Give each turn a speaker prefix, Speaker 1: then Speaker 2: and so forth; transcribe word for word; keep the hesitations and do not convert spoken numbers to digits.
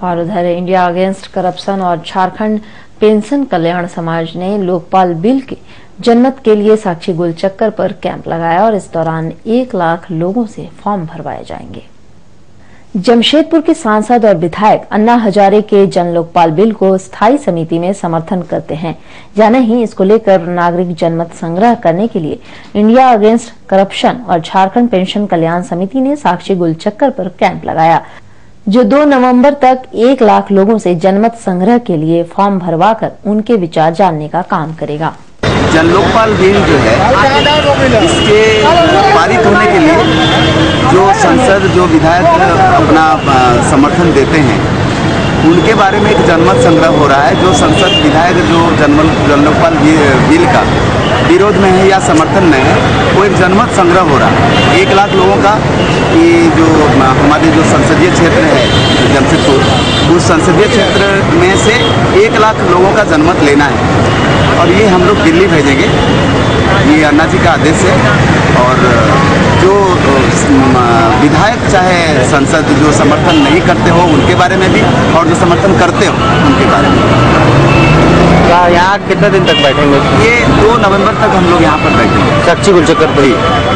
Speaker 1: और उधर India against corruption और झारखंड पेंशन कल्याण समाज ने लोकपाल बिल के जनमत के लिए साक्षी गुलचक्कर पर कैंप लगाया और इस दौरान एक लाख लोगों से फॉर्म भरवाए जाएंगे। जमशेदपुर के सांसद और विधायक अन्ना हजारे के जन लोकपाल बिल को स्थायी समिति में समर्थन करते हैं या नहीं, इसको लेकर नागरिक जनमत संग्रह करने के लिए इंडिया अगेंस्ट करप्शन और झारखंड पेंशन कल्याण समिति ने साक्षी गुलचक्कर पर कैंप लगाया, जो दो नवंबर तक एक लाख लोगों से जनमत संग्रह के लिए फॉर्म भरवाकर उनके विचार जानने का काम करेगा।
Speaker 2: जन लोकपाल बिल जो है, इसके पारित होने के लिए जो सांसद जो विधायक अपना समर्थन देते हैं, उनके बारे में एक जनमत संग्रह हो रहा है। जो संसद विधायक जो जन लोकपाल बिल का विरोध में है या समर्थन में है, वो एक जनमत संग्रह हो रहा है एक लाख लोगों का। ये जो हमारे जो संसदीय क्षेत्र है जमशेदपुर, उस संसदीय क्षेत्र में से एक लाख लोगों का जनमत लेना है और ये हम लोग दिल्ली भेजेंगे। ये अन्ना जी का आदेश है और जो विधायक चाहे संसद जो समर्थन नहीं करते हो उनके बारे में भी और जो समर्थन करते हो उनके बारे में।
Speaker 3: यहाँ कितने दिन तक बैठेंगे?
Speaker 2: ये दो नवंबर तक हम लोग यहाँ पर बैठेंगे।
Speaker 3: साक्षी गुलचक्कर पर।